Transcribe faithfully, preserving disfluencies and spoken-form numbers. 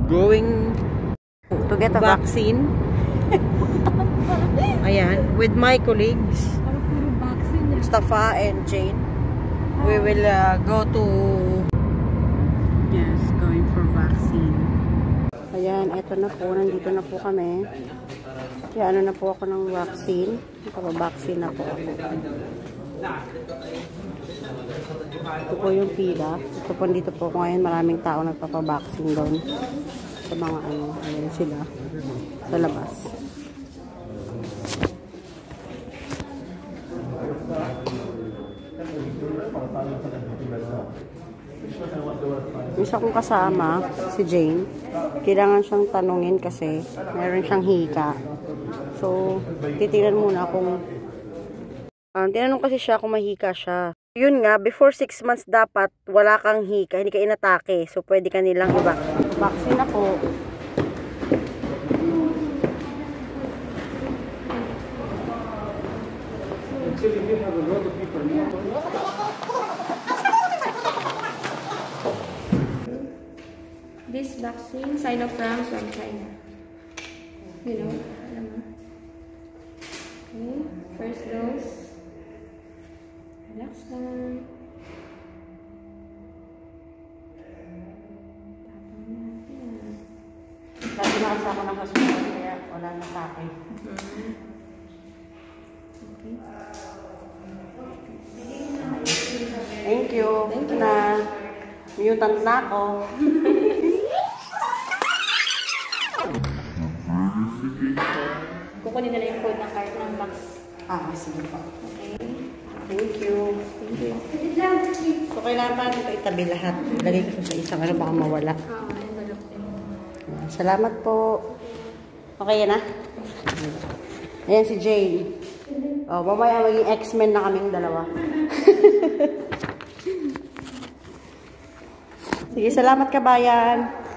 going to get a vaccine. Ayan, with my colleagues, Mustafa and Jane. We will uh, go to, yes, going for vaccine. Ayan, eto na po, nandito na po kami. Kaya ano na po ako ng vaccine. Nakapag-vaccine na po ako. Ito po yung pila. Ito po, dito po ngayon maraming tao nagpapabaksin doon. Sa mga ano, ayan sila. Sa labas. Isa kong kasama, si Jane. Kailangan siyang tanungin kasi meron siyang hika. So, titignan muna kung um, tinanong kasi siya kung mahika siya. Yun nga, before six months dapat wala kang hika, hindi ka inatake. So, pwede ka nilang iba. Vaccine ako. This vaccine, Sinopharm from China. You know, alam mo. Okay, first dose. Relax lang. Tapang natin. Lagi na kasi ako ng hospital kaya wala na sa akin. Mm-hmm. Okay. Thank you. Thank you na. Mutant na ako. Kukunin na lang yung code ng card ng box. Ah, sige po. Okay. Thank you. Thank you. So, kailangan ito itabi lahat. Lagay ko sa isang ano, baka mawala. Oo, envelope din. Salamat po. Okay yan, ah? Ayan si Jane. Oh, mamaya maging X-Men na kaming dalawa. Sige, salamat kabayan.